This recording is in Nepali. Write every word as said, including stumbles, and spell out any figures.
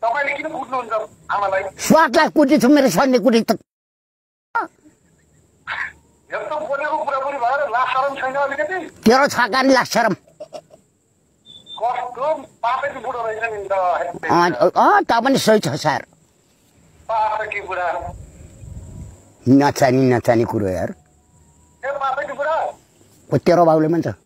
तपाईले किन कुट्नुहुन्छ आमालाई? स्वादलाई कुटी छु मेरो सन्ने कुटी त यस्तो बोलेको कुरा पनि भएर लाज शरम छैन अलिकति? तेरो छाका नि लाज शरम। कस्तो पापेकी बुढो रहेछ नि त। अँ त पनि सही छ सर। पापेकी बुढा नचानी नचानी कुरो यार। ए पापेकी बुढा तेरो बाउले भन्छ